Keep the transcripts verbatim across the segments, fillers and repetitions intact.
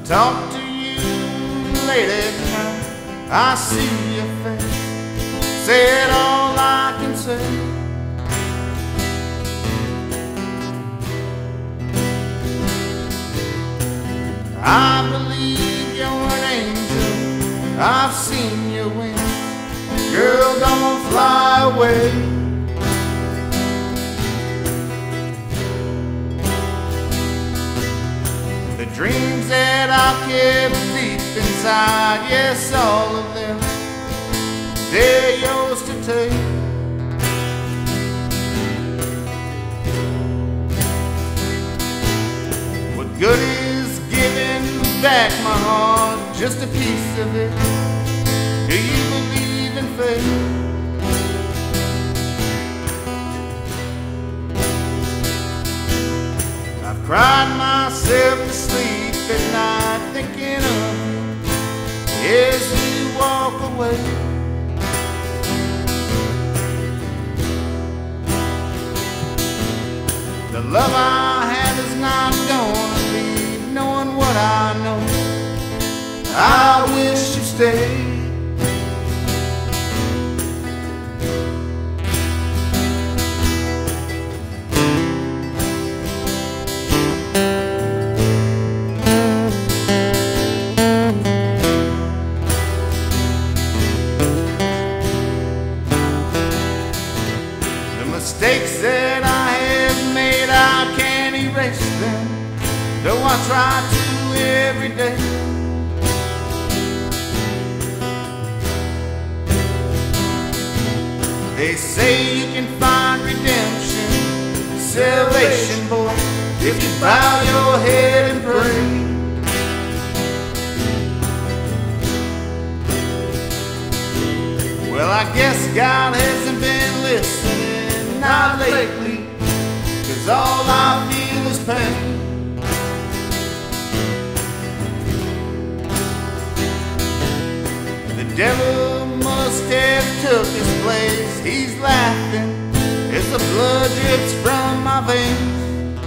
talk to you late at night. I see your face, said all I can say. I believe you're an angel, I've seen your wings. Girl, don't fly away. The dreams that I kept deep inside, yes, all of them, they're yours to take. What good is giving back my heart, just a piece of it? Do you believe in fate? I've cried myself to sleep at night thinking of you as you walk away. The love I have is not gonna leave, knowing what I know. I wish you stayed. Mistakes that I have made, I can't erase them, though I try to every day. They say you can find redemption, salvation, boy, if you bow your head and pray. Well, I guess God hasn't been listening, not lately, 'cause all I feel is pain. The devil must have took his place. He's laughing as the blood drips from my veins.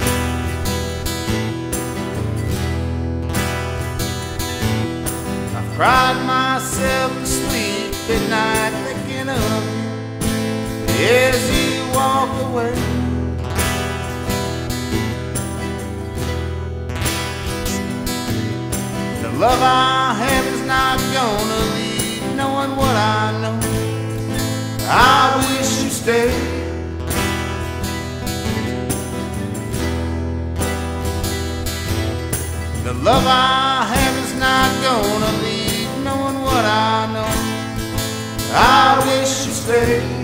I've cried myself to sleep at night thinking of you as you walk away. The love I have is not gonna leave, knowing what I know. I wish you stayed. The love I have is not gonna leave, knowing what I know. I wish you stayed.